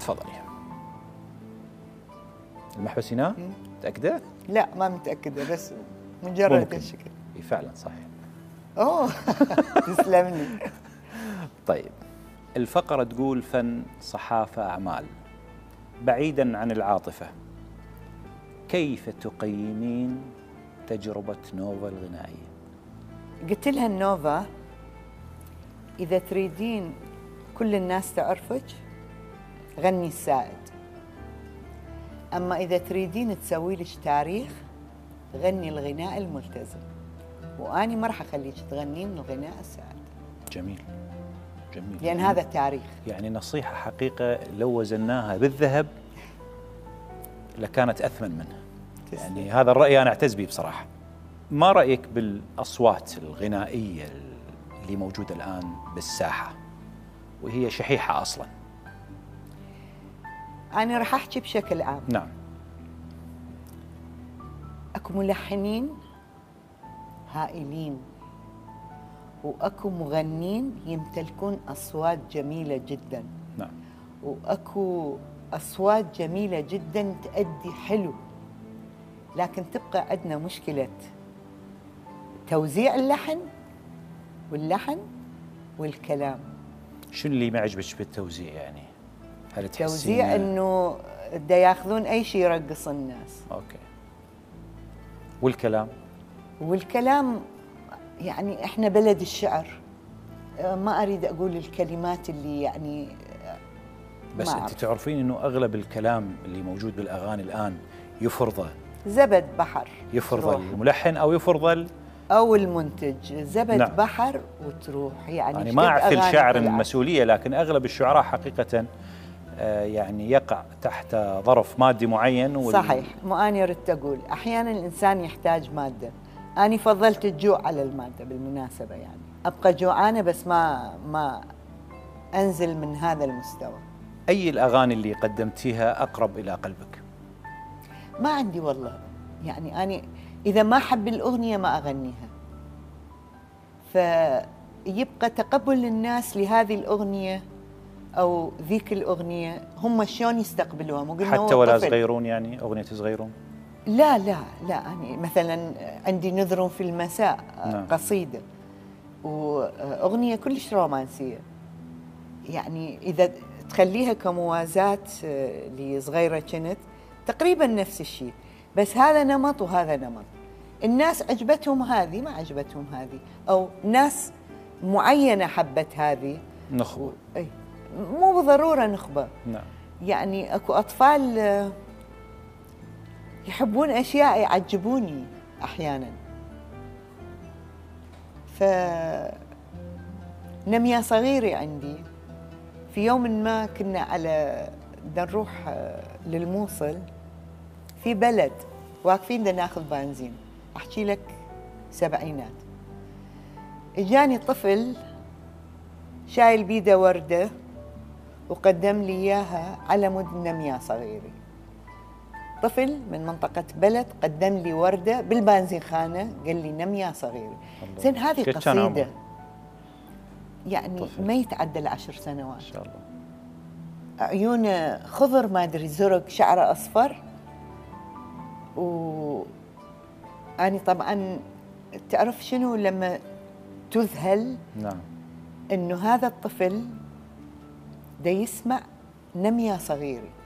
تفضلي. المحبسيناء؟ متأكدة؟ لا ما متأكدة، بس مجرد الشكل. فعلا صحيح. اوه تسلم لي. طيب، الفقرة تقول فن، صحافة، أعمال. بعيدا عن العاطفة، كيف تقيمين تجربة نوفا الغنائية؟ قلت لها النوفا إذا تريدين كل الناس تعرفك غني السائد، أما إذا تريدين تسوي لك تاريخ غني الغناء الملتزم، وأني ما راح أخليك تغنين الغناء السائد. جميل جميل، لأن هذا تاريخ. يعني نصيحة حقيقة لو وزناها بالذهب لكانت أثمن منها. يعني هذا الرأي أنا أعتز به بصراحة. ما رأيك بالأصوات الغنائية اللي موجودة الآن بالساحة وهي شحيحة أصلا؟ أنا راح أحكي بشكل عام. نعم. أكو ملحنين هائلين، وأكو مغنين يمتلكون أصوات جميلة جدا. نعم. وأكو أصوات جميلة جدا تأدي حلو، لكن تبقى عندنا مشكلة توزيع اللحن والكلام. شو اللي ما عجبك بالتوزيع يعني؟ هل تحسين توزيع انه دا ياخذون اي شيء يرقص الناس. اوكي. والكلام يعني احنا بلد الشعر، ما اريد اقول الكلمات اللي يعني بس انت تعرفين انه اغلب الكلام اللي موجود بالاغاني الان يفرضه زبد بحر، يفرض الملحن او يفرض او المنتج، زبد نعم. بحر وتروح. يعني ما اعفي الشاعر المسؤوليه، لكن اغلب الشعراء حقيقه يعني يقع تحت ظرف مادي معين. صحيح. ما أنا ردت أقول أحيانا الإنسان يحتاج مادة، أنا فضلت الجوع على المادة بالمناسبة، يعني أبقى جوعانة بس ما أنزل من هذا المستوى. أي الأغاني اللي قدمتيها أقرب إلى قلبك؟ ما عندي والله، يعني أنا إذا ما أحب الأغنية ما أغنيها، فيبقى تقبل الناس لهذه الأغنية أو ذيك الأغنية هم شلون يستقبلوها. مو قلنا حتى ولا صغيرون، يعني أغنية صغيرون؟ لا يعني مثلا عندي نذر في المساء، نعم. قصيدة وأغنية كلش رومانسية، يعني إذا تخليها كموازاة لصغيرة كنت تقريبا نفس الشيء، بس هذا نمط وهذا نمط. الناس عجبتهم هذه، ما عجبتهم هذه، أو ناس معينة حبت هذه نخبة. أي مو بالضرورة نخبة. نعم. يعني أكو أطفال يحبون أشياء يعجبوني أحياناً. نمية صغيرة عندي في يوم ما كنا على نروح للموصل في بلد واقفين دا ناخذ بنزين، أحكي لك سبعينات، إجاني طفل شايل بيده وردة وقدم لي إياها على مود نمية صغيرة. طفل من منطقة بلد قدم لي وردة بالبنزين خانة، قال لي نمية صغيرة. زين هذه قصيدة يعني طفل ما يتعدى 10 سنوات إن شاء الله. عيونه خضر ما أدري زرق، شعره أصفر. وأنا طبعا تعرف شنو لما تذهل؟ نعم. إنه هذا الطفل دا يسمع نمية صغيرة.